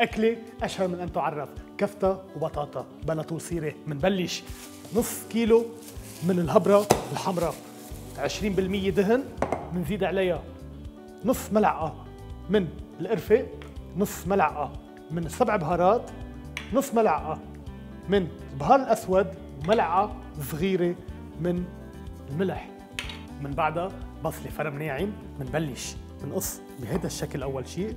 أكلة أشهر من أن تعرف، كفتة وبطاطا بلا طول سيرة. منبلش نص كيلو من الهبرة الحمراء 20% دهن، منزيد عليها نص ملعقة من القرفة، نص ملعقة من السبع بهارات، نص ملعقة من البهار الأسود، وملعقة صغيرة من الملح. من بعدها بصلة فرم ناعم. منبلش منقص بهذا الشكل أول شيء،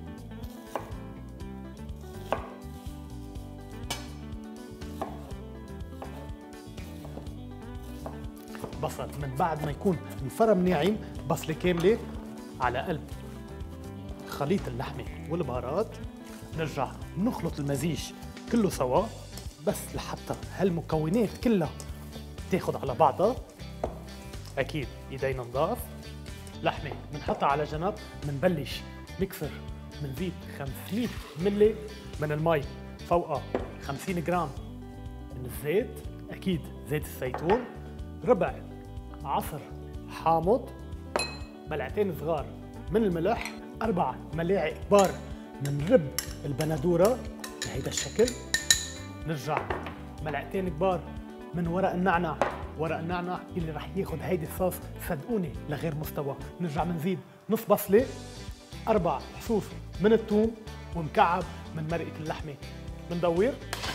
بصل. من بعد ما يكون الفرم ناعم بصلة كاملة على قلب خليط اللحمة والبهارات. نرجع نخلط المزيج كله سوا بس لحتى هالمكونات كلها تاخد على بعضها. أكيد إيدينا نضاف. لحمة بنحطها على جنب. بنبلش مكسر. بنزيد 500 ملي من المي، فوقها 50 جرام من الزيت، أكيد زيت الزيتون، ربع عصر حامض، ملعقتين صغار من الملح، 4 ملاعق كبار من رب البندورة بهيدا الشكل. نرجع ملعقتين كبار من ورق النعنع، ورق النعنع اللي رح ياخد هيدي الصوص صدقوني لغير مستوى. نرجع منزيد نص بصلة، 4 فصوص من الثوم، ومكعب من مرقة اللحمة. مندور،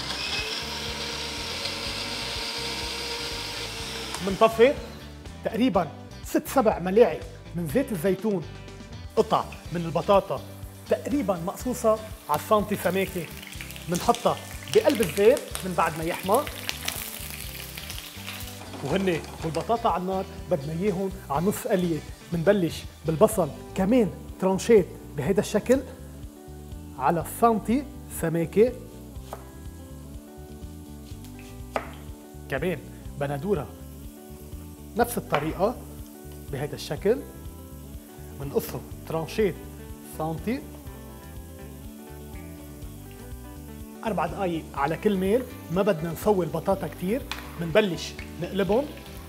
منطفي تقريبا 6-7 ملاعق من زيت الزيتون، قطع من البطاطا تقريبا مقصوصة على السنتي سماكة. بنحطها بقلب الزيت من بعد ما يحمر، وهن والبطاطا على النار بدنا اياهم على نص قليه. بنبلش بالبصل كمان ترانشات بهيدا الشكل على السنتي سماكه. كمان بندوره نفس الطريقه بهيدا الشكل، بنقصهم ترانشات سنتي. 4 دقايق على كل ميل، ما بدنا نسوي البطاطا كتير. بنبلش نقلبهم.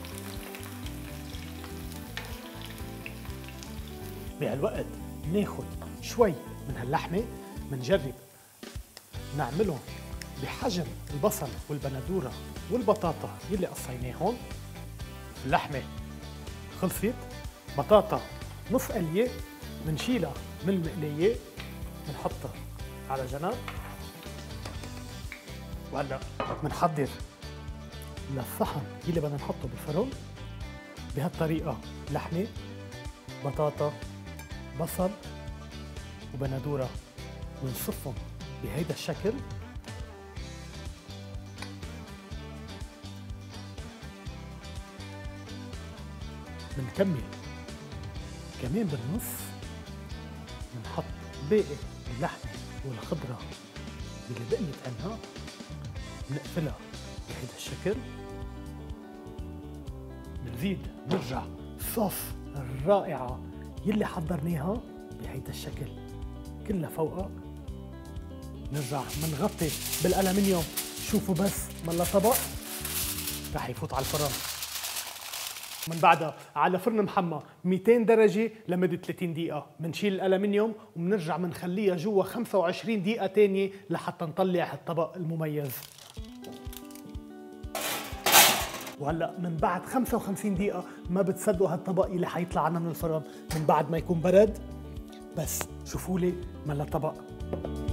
بهالوقت بناخد شوي من هاللحمة، بنجرب نعملهم بحجم البصل والبندورة والبطاطا يلي قصيناهم. اللحمة خلصت، بطاطا نص قلية، بنشيلها من المقلية، بنحطها على جنب. وهلا بنحضر للصحن يلي بدنا نحطه بالفرن. بهالطريقة لحمة، بطاطا، بصل وبندورة، ونصفهم بهيدا الشكل. بنكمل كمان بالنص، بنحط باقي اللحمة والخضرة اللي بقيت عنها، بنقفلها بهيدا الشكل. بنزيد نرجع الصوص الرائعة يلي حضرناها بهيدا الشكل كلها فوقها. نرجع منغطي بالألمنيوم. شوفوا بس ملا طبق رح يفوت على الفرن. من بعدها على فرن محمى 200 درجة لمدة 30 دقيقة. بنشيل الألمنيوم وبنرجع بنخليها جوا 25 دقيقة تانية لحتى نطلع الطبق المميز. وهلا من بعد 55 دقيقة ما بتصدقوا هالطبق اللي حيطلع عنا من الفرن من بعد ما يكون برد. بس شوفوا لي ملا طبق.